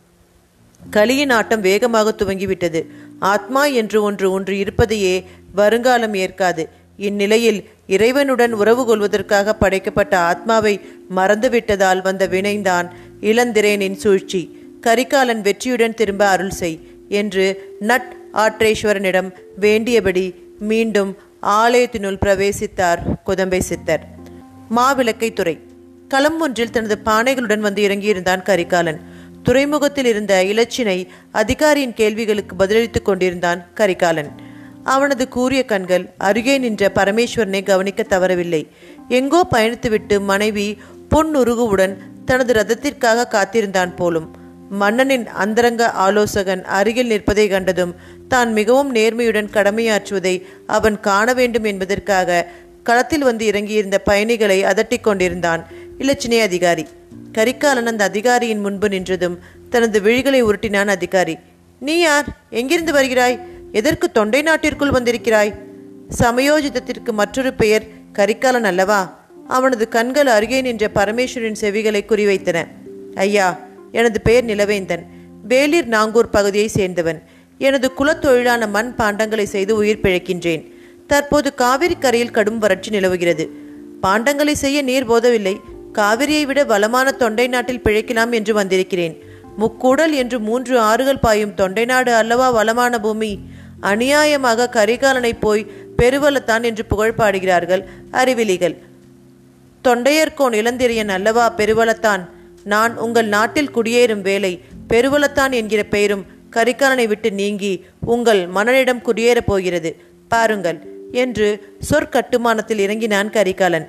கலியின் ஆட்டம் வேகமாக துவங்கிவிட்டது. ஆத்மா என்று ஒன்று இருப்பதையே வருங்காலம் ஏற்காது. இந்நிலையில் இறைவனுடன் உறவு கொள்வதற்காக படைக்கப்பட்ட ஆத்மாவை மறந்துவிட்டதால் வந்த வினைந்தான் இளந்திரையனின் சூழ்ச்சி. கரிகாலன் வெற்றியுடன் திரும்ப அருள் செய் என்று நட் ஆற்றேஸ்வரனிடம் வேண்டியபடி மீண்டும் ஆலயத்தினுள் பிரவேசித்தார் குதம்பை சித்தர். மாவிளக்கை துறை களம் ஒன்றில் தனது பானைகளுடன் வந்து இறங்கியிருந்தான் கரிகாலன். துறைமுகத்தில் இருந்த இலச்சினை அதிகாரியின் கேள்விகளுக்கு பதிலளித்துக் கொண்டிருந்தான் கரிகாலன். அவனது கூரிய கண்கள் அருகே நின்ற பரமேஸ்வரனை கவனிக்க தவறவில்லை. எங்கோ பயணித்துவிட்டு மனைவி பொன்னுருகுவுடன் தனது ரதத்திற்காக காத்திருந்தான் போலும். மன்னனின் அந்தரங்க ஆலோசகன் அருகில் நிற்பதை கண்டதும் தான் மிகவும் நேர்மையுடன் கடமையாற்றுவதை அவன் காண வேண்டும் என்பதற்காக களத்தில் வந்து இறங்கியிருந்த பயணிகளை அதட்டிக் கொண்டிருந்தான் இலச்சினை அதிகாரி. கரிகாலன் அந்த அதிகாரியின் முன்பு நின்றதும் தனது விழிகளை உருட்டினான் அதிகாரி. நீ யார்? எங்கிருந்து வருகிறாய்? எதற்கு தொண்டை நாட்டிற்குள் வந்திருக்கிறாய்? சமயோஜிதத்திற்கு மற்றொரு பெயர் கரிகாலன் அல்லவா? அவனது கண்கள் அருகே நின்ற பரமேஸ்வரின் செவிகளை குறிவைத்தன. ஐயா, எனது பெயர் நிலவேந்தன். வேளிர் நாங்கூர் பகுதியை சேர்ந்தவன். எனது குலத்தொழிலான மண் பாண்டங்களை செய்து உயிர் பிழைக்கின்றேன். தற்போது காவிரி கரையில் கடும் வறட்சி நிலவுகிறது. பாண்டங்களை செய்ய நீர் போதவில்லை. காவிரியை விட வளமான தொண்டை நாட்டில் பிழைக்கலாம் என்று வந்திருக்கிறேன். முக்கூடல் என்று 3 ஆறுகள் பாயும் தொண்டை நாடு அல்லவா வளமான பூமி. அநியாயமாக கரிகாலனை போய் பெருவளத்தான் என்று புகழ் பாடுகிறார்கள் அறிவிலிகள். தொண்டையர்கோன் இளந்திரையன் அல்லவா பெருவளத்தான். நான் உங்கள் நாட்டில் குடியேறும் வேளை பெருவளத்தான் என்கிற பெயரும் கரிகாலனை விட்டு நீங்கி உங்கள் மன்னனிடம் குடியேறப் போகிறது பாருங்கள் என்று சொற்கட்டுமானத்தில் இறங்கினான் கரிகாலன்.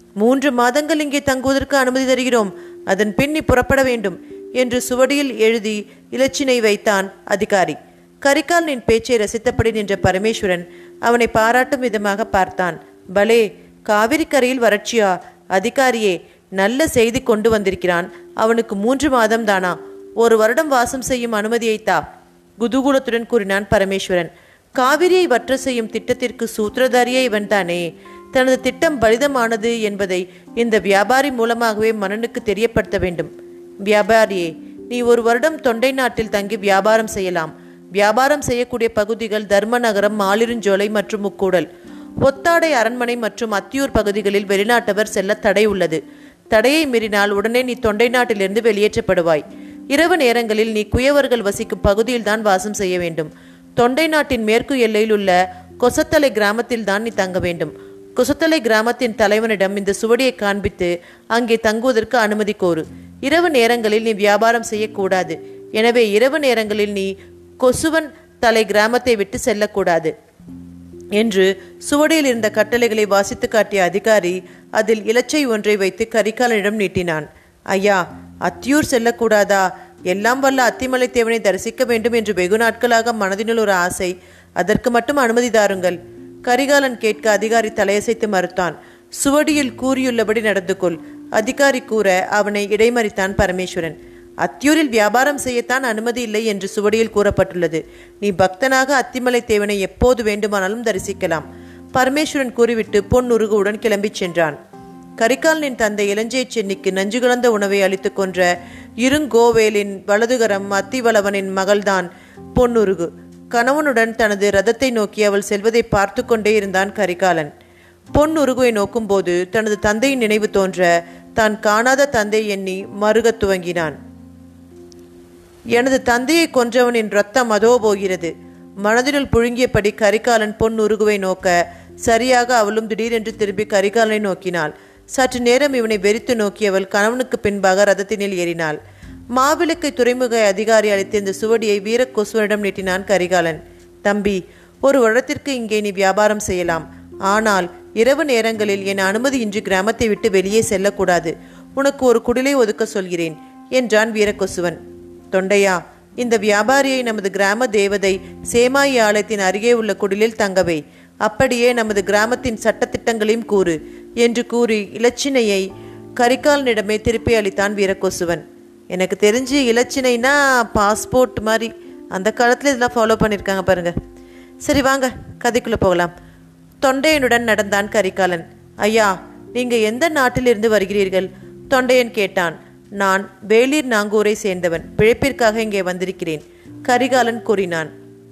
3 மாதங்கள் இங்கே தங்குவதற்கு அனுமதி தருகிறோம். அதன் பின்னி புறப்பட வேண்டும் என்று சுவடியில் எழுதி இலச்சினை வைத்தான் அதிகாரி. கரிகாலனின் பேச்சை ரசித்தபடி நின்ற பரமேஸ்வரன் அவனை பாராட்டும் விதமாக பார்த்தான். பலே, காவிரி கரையில் வறட்சியா? அதிகாரியே, நல்ல செய்தி கொண்டு வந்திருக்கிறான். அவனுக்கு 3 மாதம் தானா? 1 வருடம் வாசம் செய்யும் அனுமதியைத்தா? குதூகூலத்துடன் கூறினான் பரமேஸ்வரன். காவிரியை வற்ற செய்யும் திட்டத்திற்கு சூத்திரதாரியே இவன் தானே. தனது திட்டம் பலிதமானது என்பதை இந்த வியாபாரி மூலமாகவே மன்னனுக்கு தெரியப்படுத்த வேண்டும். வியாபாரியே, நீ 1 வருடம் தொண்டை நாட்டில் தங்கி வியாபாரம் செய்யலாம். வியாபாரம் செய்யக்கூடிய பகுதிகள் தர்மநகரம், மாலிருஞ்சோலை மற்றும் முக்கூடல். ஒத்தாடை அரண்மனை மற்றும் அத்தியூர் பகுதிகளில் வெளிநாட்டவர் செல்ல தடை உள்ளது. தடையை மீறினால் உடனே நீ தொண்டை நாட்டிலிருந்து வெளியேற்றப்படுவாய். இரவு நேரங்களில் நீ குயவர்கள் வசிக்கும் பகுதியில் தான் வாசம் செய்ய வேண்டும். தொண்டை நாட்டின் மேற்கு எல்லையில் உள்ள கொசத்தலை கிராமத்தில் தான் நீ தங்க வேண்டும். கொசத்தலை கிராமத்தின் தலைவனிடம் இந்த சுவடியை காண்பித்து அங்கே தங்குவதற்கு அனுமதி கோரு. இரவு நேரங்களில் நீ வியாபாரம் செய்யக்கூடாது. எனவே இரவு நேரங்களில் நீ கொசுவன் தலை கிராமத்தை விட்டு செல்லக்கூடாது என்று சுவடியில் இருந்த கட்டளைகளை வாசித்து காட்டிய அதிகாரி அதில் இலச்சை ஒன்றை வைத்து கரிகாலனிடம் நீட்டினான். ஐயா, அத்தியூர் செல்லக்கூடாதா? எல்லாம் வல்ல அத்திமலை தேவனை தரிசிக்க வேண்டும் என்று வெகு நாட்களாக மனதினுள் ஒரு ஆசை. அதற்கு மட்டும் அனுமதி தாருங்கள். கரிகாலன் கேட்க அதிகாரி தலையசைத்து மறுத்தான். சுவடியில் கூறியுள்ளபடி நடந்து கொள். அதிகாரி கூற அவனை இடைமறித்தான் பரமேஸ்வரன். அத்தியூரில் வியாபாரம் செய்யத்தான் அனுமதி இல்லை என்று சுவடியில் கூறப்பட்டுள்ளது. நீ பக்தனாக அத்திமலை தேவனை எப்போது வேண்டுமானாலும் தரிசிக்கலாம். பரமேஸ்வரன் கூறிவிட்டு பொன்னுருகுவுடன் கிளம்பிச் சென்றான். கரிகாலனின் தந்தை இளஞ்சை சென்னிக்கு நஞ்சு கலந்த உணவை அளித்து கொன்ற இருங்கோவேலின் வலதுகரம் அத்திவளவனின் மகள்தான் பொன்னுருகு. கணவனுடன் தனது ரதத்தை நோக்கி அவள் செல்வதை பார்த்து கொண்டே இருந்தான் கரிகாலன். பொன்னுருகுவை நோக்கும்போது தனது தந்தையின் நினைவு தோன்ற தான் காணாத தந்தை எண்ணி மறுகத் துவங்கினான். எனது தந்தையை கொன்றவனின் ரத்தம் அதோ போகிறது. மனதினுள் புழுங்கியபடி கரிகாலன் பொன்னுருகுவை நோக்க சரியாக அவளும் திடீரென்று திரும்பி கரிகாலனை நோக்கினாள். சற்று நேரம் இவனை வெறித்து நோக்கியவள் கணவனுக்கு பின்பாக ரதத்தினில் ஏறினாள். மாவிளக்கை துறைமுக அதிகாரி அளித்திருந்த சுவடியை வீரக்கொசுவனிடம் நீட்டினான் கரிகாலன். தம்பி, ஒரு வருடத்திற்கு இங்கே நீ வியாபாரம் செய்யலாம். ஆனால் இரவு நேரங்களில் என் அனுமதியின்றி கிராமத்தை விட்டு வெளியே செல்லக்கூடாது. உனக்கு ஒரு குடிலை ஒதுக்க சொல்கிறேன் என்றான் வீரக்கொசுவன். தொண்டையா, இந்த வியாபாரியை நமது கிராம தேவதை சேமாயி ஆலயத்தின் அருகே உள்ள குடிலில் தங்கவை. அப்படியே நமது கிராமத்தின் சட்டத்திட்டங்களையும் கூறு என்று கூறி இலச்சினையை கரிகாலனிடமே திருப்பி அளித்தான் வீரக்கொசுவன். எனக்கு தெரிஞ்சு இலச்சினைனா பாஸ்போர்ட் மாதிரி. அந்த காலத்தில் இதெல்லாம் ஃபாலோ பண்ணியிருக்காங்க பாருங்க. சரி வாங்க, கதைக்குள்ளே போகலாம். தொண்டையனுடன் நடந்தான் கரிகாலன். ஐயா, நீங்கள் எந்த நாட்டிலிருந்து வருகிறீர்கள்? தொண்டையன் கேட்டான். நான் வேலீர் நாங்கூரை சேர்ந்தவன். பிழைப்பிற்காக இங்கே வந்திருக்கிறேன், கரிகாலன் கூறினான்.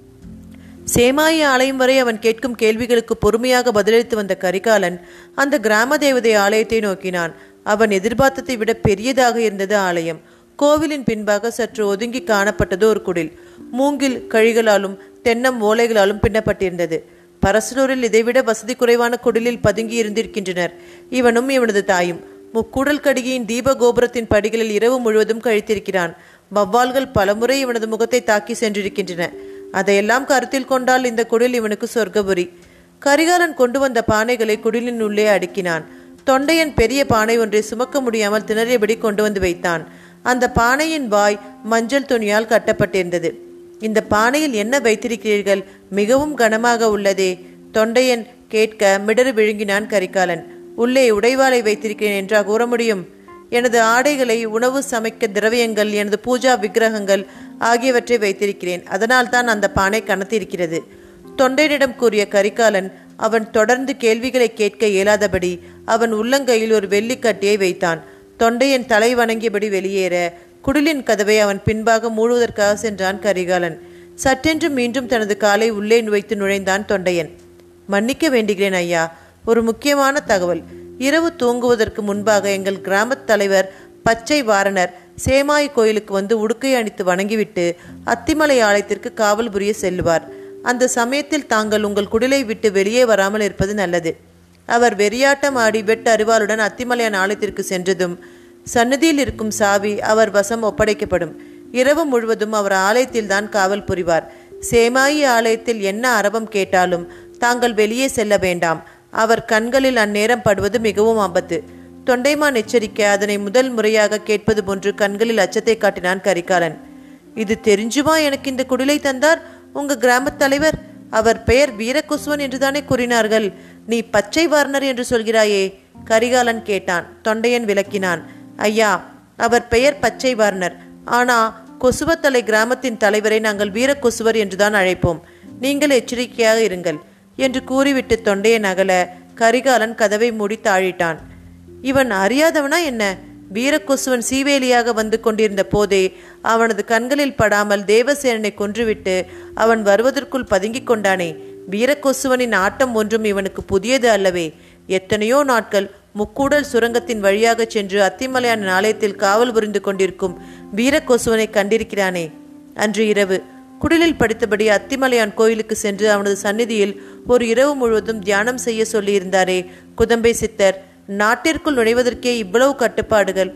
சேமாயி ஆலயம் வரை அவன் கேட்கும் கேள்விகளுக்கு பொறுமையாக பதிலளித்து வந்த கரிகாலன் அந்த கிராம தேவதை ஆலயத்தை நோக்கினான். அவன் எதிர்பார்த்ததை விட பெரியதாக இருந்தது ஆலயம். கோவிலின் பின்பாக சற்று ஒதுங்கி காணப்பட்டது ஒரு குடில். மூங்கில் கழிகளாலும் தென்னம் ஓலைகளாலும் பின்னப்பட்டிருந்தது. பரசனூரில் இதைவிட வசதி குறைவான குடிலில் பதுங்கி இருந்திருக்கின்றனர் இவனும் இவனது தாயும். முக்கூடல் கடிகையின் தீப கோபுரத்தின் படிகளில் இரவு முழுவதும் கழித்திருக்கிறான். வவ்வால்கள் பலமுறை இவனது முகத்தை தாக்கி சென்றிருக்கின்றன. அதையெல்லாம் கருத்தில் கொண்டால் இந்த குடில் இவனுக்கு சொர்க்கபுரி. கரிகாலன் கொண்டு வந்த பானைகளை குடிலின் உள்ளே அடுக்கினான். தொண்டையன் பெரிய பானை ஒன்றை சுமக்க முடியாமல் திணறியபடி கொண்டு வந்து வைத்தான். அந்த பானையின் வாய் மஞ்சள் துணியால் கட்டப்பட்டிருந்தது. இந்த பானையில் என்ன வைத்திருக்கிறீர்கள்? மிகவும் கனமாக உள்ளதே. தொண்டையன் கேட்க மிடறு விழுங்கினான் கரிகாலன். உள்ளே உடைவாளை வைத்திருக்கிறேன் என்றா கூற முடியும்? எனது ஆடைகளை, உணவு சமைக்க திரவியங்கள், எனது பூஜா விக்கிரகங்கள் ஆகியவற்றை வைத்திருக்கிறேன். அதனால் தான் அந்த பானை கனத்திருக்கிறது. தொண்டையனிடம் கூறிய கரிகாலன் அவன் தொடர்ந்து கேள்விகளை கேட்க இயலாதபடி அவன் உள்ளங்கையில் ஒரு வெள்ளிக்கட்டியை வைத்தான். தொண்டையன் தலை வணங்கியபடி வெளியேற குடிலின் கதவை அவன் பின்பாக மூடுவதற்காக சென்றான் கரிகாலன். சற்றென்று மீண்டும் தனது காலை உள்ளே வைத்து நுழைந்தான் தொண்டையன். மன்னிக்க வேண்டுகிறேன் ஐயா, ஒரு முக்கியமான தகவல். இரவு தூங்குவதற்கு முன்பாக எங்கள் கிராமத் தலைவர் பச்சை வாரணர் சேமாய் கோயிலுக்கு வந்து உடுக்கை அணித்து வணங்கிவிட்டு அத்திமலை ஆலயத்திற்கு காவல் புரிய செல்லுவார். அந்த சமயத்தில் தாங்கள் உங்கள் குடிலை விட்டு வெளியே வராமல் இருப்பது நல்லது. அவர் வெறியாட்டம் ஆடி வெட்டு அருவாளுடன் அத்திமலையான் ஆலயத்திற்கு சென்றதும் சன்னதியில் இருக்கும் சாவி அவர் வசம் ஒப்படைக்கப்படும். இரவு முழுவதும் அவர் ஆலயத்தில் தான் காவல் புரிவார். சேமாயி ஆலயத்தில் என்ன அரவம் கேட்டாலும் தாங்கள் வெளியே செல்ல வேண்டாம். அவர் கண்களில் அந்நேரம் படுவது மிகவும் ஆபத்து. தொண்டைமான் எச்சரிக்க அதனை முதல் முறையாக கேட்பது போன்று கண்களில் அச்சத்தை காட்டினான் கரிகாலன். இது தெரிஞ்சுமா எனக்கு இந்த குடிலை தந்தார் உங்க கிராமத் தலைவர்? அவர் பெயர் வீரக்குசுவன் என்றுதானே கூறினார்கள். நீ பச்சை வாரணர் என்று சொல்கிறாயே? கரிகாலன் கேட்டான். தொண்டையன் விளக்கினான். ஐயா, அவர் பெயர் பச்சை வாரணர். ஆனா கொசுவத்தலை கிராமத்தின் தலைவரை நாங்கள் வீரக்கொசுவர் என்றுதான் அழைப்போம். நீங்கள் எச்சரிக்கையாக இருங்கள் என்று கூறிவிட்டு தொண்டையன் அகல கரிகாலன் கதவை மூடி தாழிட்டான். இவன் அறியாதவனா என்ன? வீரக்கொசுவன் சீவேலியாக வந்து கொண்டிருந்த போதே அவனது கண்களில் படாமல் தேவசேனனை கொன்றுவிட்டு அவன் வருவதற்குள் பதுங்கிக் கொண்டானே. வீரக்கொசுவனின் ஆட்டம் ஒன்றும் இவனுக்கு புதியது அல்லவே. எத்தனையோ நாட்கள் முக்கூடல் சுரங்கத்தின் வழியாக சென்று அத்திமலையான ஆலயத்தில் காவல் புரிந்து கொண்டிருக்கும் வீரக்கொசுவனை கண்டிருக்கிறானே. அன்று இரவு குடிலில் படித்தபடி அத்திமலையான் கோயிலுக்கு சென்று அவனது சந்நிதியில் ஒரு இரவு முழுவதும் தியானம் செய்ய சொல்லியிருந்தாரே குதம்பை சித்தர். நாட்டிற்குள் நுழைவதற்கே இவ்வளவு கட்டுப்பாடுகள்.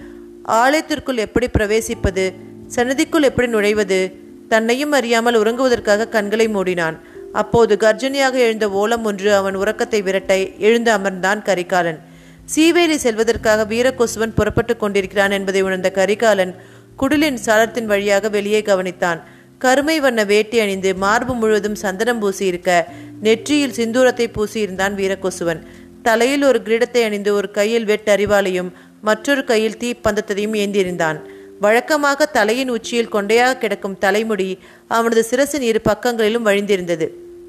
ஆலயத்திற்குள் எப்படி பிரவேசிப்பது, சன்னதிக்குள் எப்படி நுழைவது? தன்னையும் அறியாமல் உறங்குவதற்காக கண்களை மூடினான். அப்போது கர்ஜனையாக எழுந்த ஓலம் ஒன்று அவன் உறக்கத்தை விரட்ட எழுந்து அமர்ந்தான் கரிகாலன். சீவேலி செல்வதற்காக வீரகொசுவன் புறப்பட்டு கொண்டிருக்கிறான் என்பதை உணர்ந்த கரிகாலன் குடிலின் சாளரத்தின் வழியாக வெளியே கவனித்தான். கருமை வண்ண வேட்டி அணிந்து மார்பு முழுவதும் சந்தனம் பூசியிருக்க நெற்றியில் சிந்தூரத்தை பூசியிருந்தான் வீரகொசுவன். தலையில் ஒரு கிரீடத்தை அணிந்து ஒரு கையில் வெட்டறிவாளையும் மற்றொரு கையில் தீப்பந்தத்தையும் ஏந்தியிருந்தான். வழக்கமாக தலையின் உச்சியில் கொண்டையாக கிடக்கும் தலைமுடி அவனது சிரசின் இரு பக்கங்களிலும் வழிந்திருந்தது.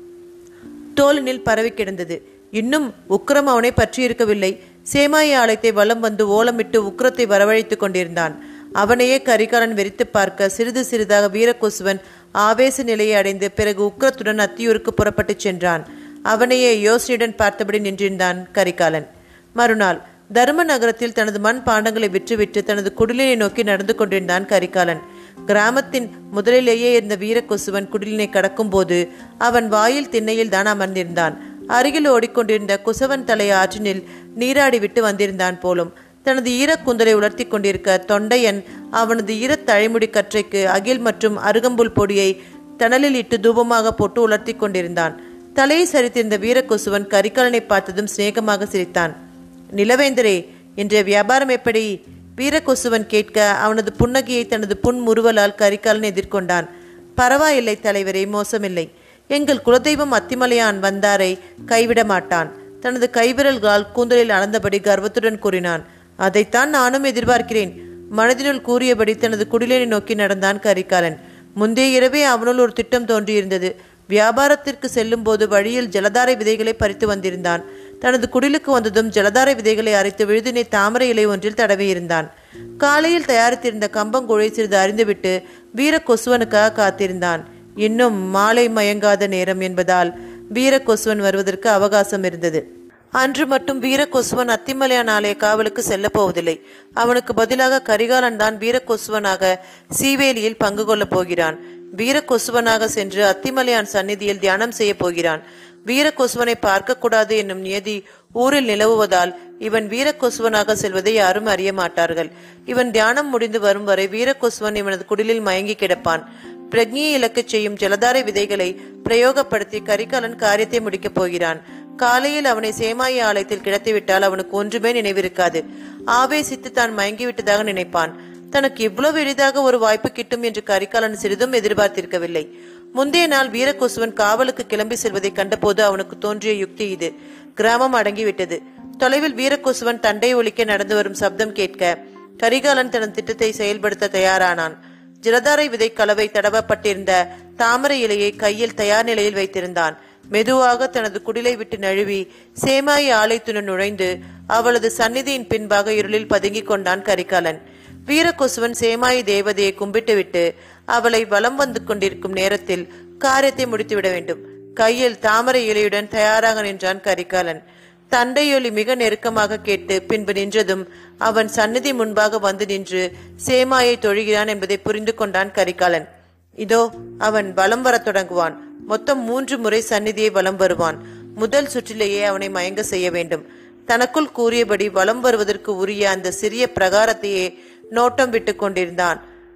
தோலினில் பரவி கிடந்தது. இன்னும் உக்கிரம் அவனை பற்றியிருக்கவில்லை. சேமாய ஆலயத்தை வலம் வந்து ஓலமிட்டு உக்கிரத்தை வரவழைத்து கொண்டிருந்தான். அவனையே கரிகாலன் வெறித்து பார்க்க சிறிது சிறிதாக வீரகொசுவன் ஆவேச நிலையை அடைந்து பிறகு உக்கிரத்துடன் அத்தியூருக்கு புறப்பட்டு சென்றான். அவனையே யோசனையுடன் பார்த்தபடி நின்றிருந்தான் கரிகாலன். மறுநாள் தர்ம நகரத்தில் தனது மண் பாண்டங்களை விற்றுவிட்டு தனது குடிலினை நோக்கி நடந்து கொண்டிருந்தான் கரிகாலன். கிராமத்தின் முதலிலேயே இருந்த வீரகொசுவன் குடிலினை கடக்கும் போது அவன் வாயில் திண்ணையில் தான் அமர்ந்திருந்தான். அருகில் ஓடிக்கொண்டிருந்த குசவன் தலை ஆற்றினில் நீராடிவிட்டு வந்திருந்தான் போலும். தனது ஈரக்கூந்தலை உலர்த்தி கொண்டிருக்க தொண்டையன் அவனது ஈரத் தழைமுடி கற்றைக்கு அகில் மற்றும் அருகம்புல் பொடியை தணலில் இட்டு தூபமாக போட்டு உலர்த்தி கொண்டிருந்தான். தலையை சரித்திருந்த வீரகொசுவன் கரிகாலனை பார்த்ததும் சிநேகமாக சிரித்தான். நிலவேந்தரே, இன்றைய வியாபாரம் எப்படி? வீரகொசுவன் கேட்க அவனது புன்னகையை தனது புன்முறுவலால் கரிகாலன் எதிர்கொண்டான். பரவாயில்லை தலைவரே, மோசமில்லை. எங்கள் குலதெய்வம் அத்திமலையான் வந்தாரை கைவிட மாட்டான். தனது கைவிரல்கால் கூந்தலில் அளந்தபடி கர்வத்துடன் கூறினான். அதைத்தான் நானும் எதிர்பார்க்கிறேன். மனதினுள் கூறியபடி தனது குடிலினை நோக்கி நடந்தான் கரிகாலன். முந்தைய இரவே அவனுள் ஒரு திட்டம் தோன்றியிருந்தது. வியாபாரத்திற்கு செல்லும் போது வழியில் ஜலதாரை விதைகளை பறித்து வந்திருந்தான். தனது குடிலுக்கு வந்ததும் ஜலதாரை விதைகளை அரைத்து விழுதினை தாமரை இலை ஒன்றில் தடவியிருந்தான். காலையில் தயாரித்திருந்த கம்பங்கூழை சிறிது அறிந்துவிட்டு வீரகொசுவனுக்காக காத்திருந்தான். இன்னும் மாலை மயங்காத நேரம் என்பதால் வீரகொசுவன் வருவதற்கு அவகாசம் இருந்தது. அன்று மட்டும் வீரகொசுவன் அத்திமலையான் ஆலய காவலுக்கு செல்ல போவதில்லை. அவனுக்கு பதிலாக கரிகாலன் தான் வீரகொசுவனாக சீவேலியில் பங்கு கொள்ளப் போகிறான். வீரகொசுவனாக சென்று அத்திமலையான் சந்நிதியில் தியானம் செய்ய போகிறான். வீரகொசுவனை பார்க்க கூடாது என்னும் நியதி ஊரில் நிலவுவதால் இவன் வீரகொசுவனாக செல்வதை யாரும் அறிய மாட்டார்கள். இவன் தியானம் முடிந்து வரும் வரை வீரகொசுவன் இவனது குடிலில் மயங்கி கிடப்பான். பிரக்ஞையை இழக்கச் செய்யும் ஜலதாரை விதைகளை பிரயோகப்படுத்தி கரிகாலன் காரியத்தை முடிக்கப் போகிறான். காலையில் அவனை சேமாய ஆலயத்தில் கிடத்திவிட்டால் அவனுக்கு ஒன்றுமே நினைவிருக்காது. ஆவேசித்து தான் மயங்கிவிட்டதாக நினைப்பான். தனக்கு இவ்வளவு எளிதாக ஒரு வாய்ப்பு கிட்டும் என்று கரிகாலன் சிறிதும் எதிர்பார்த்திருக்கவில்லை. முந்தைய நாள் வீரகொசுவன் காவலுக்கு கிளம்பி செல்வதை கண்டபோது அவனுக்கு தோன்றிய யுக்தி இது. கிராமம் அடங்கிவிட்டது. தொலைவில் வீரகொசுவன் தண்டை ஒலிக்க நடந்து வரும் சப்தம் கேட்க கரிகாலன் தனது திட்டத்தை செயல்படுத்த தயாரானான். ஜலதாரை விதை கலவை தடவப்பட்டிருந்த தாமரை இலையை கையில் தயார் நிலையில் வைத்திருந்தான். மெதுவாக தனது குடிலை விட்டு நழுவி சேமாயி ஆலயத்துடன் நுழைந்து அவளது சந்நிதியின் பின்பாக இருளில் பதுங்கிக் கொண்டான் கரிகாலன். வீரகொசுவன் சேமாயி தேவதையை கும்பிட்டுவிட்டு அவளை வலம் வந்து கொண்டிருக்கும் நேரத்தில் காரியத்தை முடித்துவிட வேண்டும். கையில் தாமரை இலையுடன் தயாராக நின்றான் கரிகாலன். தண்டையொலி மிக நெருக்கமாக கேட்டு பின்பு நின்றதும் அவன் சந்நிதி முன்பாக வந்து நின்று சேமாயை தொழுகிறான் என்பதை புரிந்து கொண்டான் கரிகாலன். இதோ அவன் வலம் வர தொடங்குவான். மொத்தம் 3 முறை சந்நிதியை வலம் வருவான். முதல் சுற்றிலேயே அவனை மயங்க செய்ய வேண்டும். தனக்குள் கூறியபடி வலம் வருவதற்கு உரிய அந்த சிறிய பிரகாரத்தையே நோட்டம் விட்டு கொண்டிருந்தான்.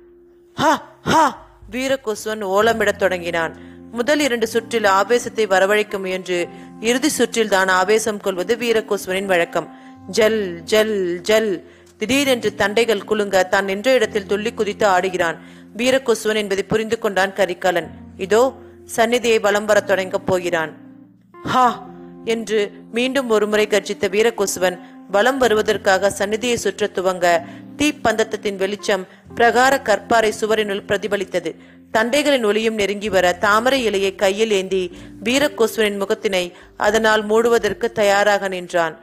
ஹா ஹா! வீரகொசுவன் ஓலமிடத் தொடங்கினான். முதல் 2 சுற்றில் ஆவேசத்தை வரவழைக்க முயன்று இறுதி சுற்றில் தான் ஆவேசம் கொள்வது வீரகொசுவனின் வழக்கம். ஜல் ஜல் ஜல்! திடீரென்று தண்டைகள் குலுங்க தான் நின்ற இடத்தில் துள்ளி குதித்து ஆடுகிறான் வீரகொசுவன் என்பதை புரிந்து கொண்டான் கரிகாலன். இதோ சந்நிதியை வலம் வர தொடங்கப் போகிறான். ஹா என்று மீண்டும் ஒருமுறை கர்ஜித்த வீரகொசுவன் வலம் வருவதற்காக சந்நிதியை சுற்ற துவங்க தீப்பந்தத்தின் வெளிச்சம் பிரகார கற்பாறை சுவரினுள் பிரதிபலித்தது. தண்டைகளின் ஒளியும் நெருங்கி வர தாமரை இலையை கையில் ஏந்தி வீரகொசுவனின் முகத்தினை அதனால் மூடுவதற்கு தயாராக நின்றான்.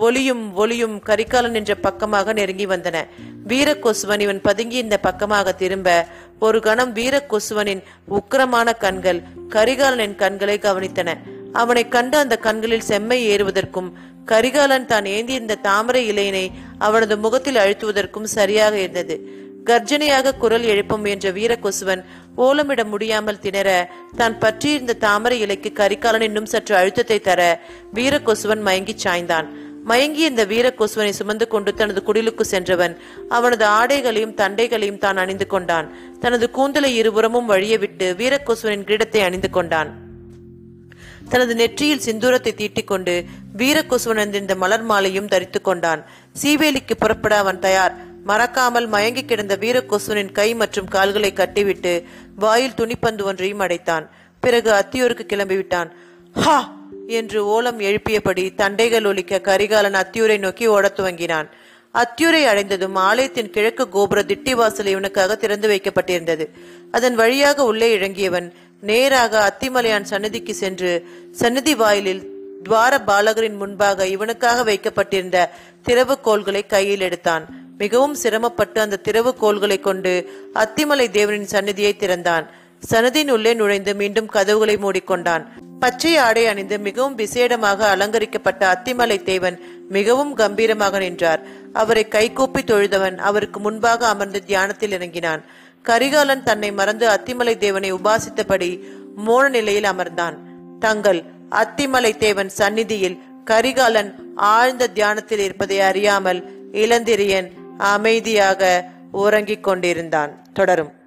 ஒளியும் கரிகாலன் என்ற பக்கமாக நெருங்கி வந்தன. வீரகொசுவன் இவன் பதுங்கி இந்த பக்கமாக திரும்ப ஒரு கணம் வீரகொசுவனின் உக்கிரமான கண்கள் கரிகாலனின் கண்களை கவனித்தன. அவனை கண்டு அந்த கண்களில் செம்மை ஏறுவதற்கும் கரிகாலன் தான் ஏந்தியிருந்த தாமரை இலையினை அவனது முகத்தில் அழுத்துவதற்கும் சரியாக இருந்தது. கர்ஜனையாக குரல் எழுப்ப முயன்ற வீரகொசுவன் ஓலமிட முடியாமல் திணற தான் பற்றியிருந்த தாமரை இலைக்கு கரிகாலன் இன்னும் சற்று அழுத்தத்தை தர வீரகொசுவன் மயங்கி சாய்ந்தான். மயங்கி இந்த வீரகொசுவனை சுமந்து கொண்டு தனது குடிலுக்கு சென்றவன் அவனது ஆடைகளையும் தண்டைகளையும் தான் அணிந்து கொண்டான். தனது கூந்தலை இருபுறமும் வழிய விட்டு வீரகொசுவனின் கிரீடத்தை அணிந்து கொண்டான். தனது நெற்றியில் சிந்தூரத்தை தீட்டிக் கொண்டு வீரகொசுவன் அணிந்த மலர் மாலையும் தரித்து கொண்டான். சீவேலிக்கு புறப்பட அவன் தயார். மறக்காமல் மயங்கி கிடந்த வீரகொசுவனின் கை மற்றும் கால்களை கட்டிவிட்டு வாயில் துணிப்பந்து ஒன்றையும் அடைத்தான். பிறகு அத்தியூருக்கு கிளம்பிவிட்டான். ஹா என்று ஓலம் எழுப்பியபடி தண்டைகள் ஒலிக்க கரிகாலன் அத்தியூரை நோக்கி ஓடத் துவங்கினான். அத்தியூரை அடைந்ததும் ஆலயத்தின் கிழக்கு கோபுர திட்டி வாசல் இவனுக்காக திறந்து வைக்கப்பட்டிருந்தது. அதன் வழியாக உள்ளே இறங்கியவன் நேராக அத்திமலையான் சன்னதிக்கு சென்று சன்னதி வாயிலில் துவார பாலகரின் முன்பாக இவனுக்காக வைக்கப்பட்டிருந்த திறவுகோள்களை கையில் எடுத்தான். மிகவும் சிரமப்பட்டு அந்த திறவுகோள்களை கொண்டு அத்திமலை தேவனின் சன்னதியை திறந்தான். சன்னதியின் உள்ளே நுழைந்து மீண்டும் கதவுகளை மூடிக்கொண்டான். பச்சை ஆடை அணிந்து மிகவும் விசேடமாக அலங்கரிக்கப்பட்ட அத்திமலை தேவன் மிகவும் கம்பீரமாக நின்றார். அவரை கைகூப்பி தொழுதவன் அவருக்கு முன்பாக அமர்ந்து தியானத்தில் இறங்கினான். கரிகாலன் தன்னை மறந்து அத்திமலை தேவனை உபாசித்தபடி மோன நிலையில் அமர்ந்தான். தங்கள் அத்திமலை தேவன் சந்நிதியில் கரிகாலன் ஆழ்ந்த தியானத்தில் இருப்பதை அறியாமல் இளந்திரியன் அமைதியாக உறங்கிக் கொண்டிருந்தான். தொடரும்.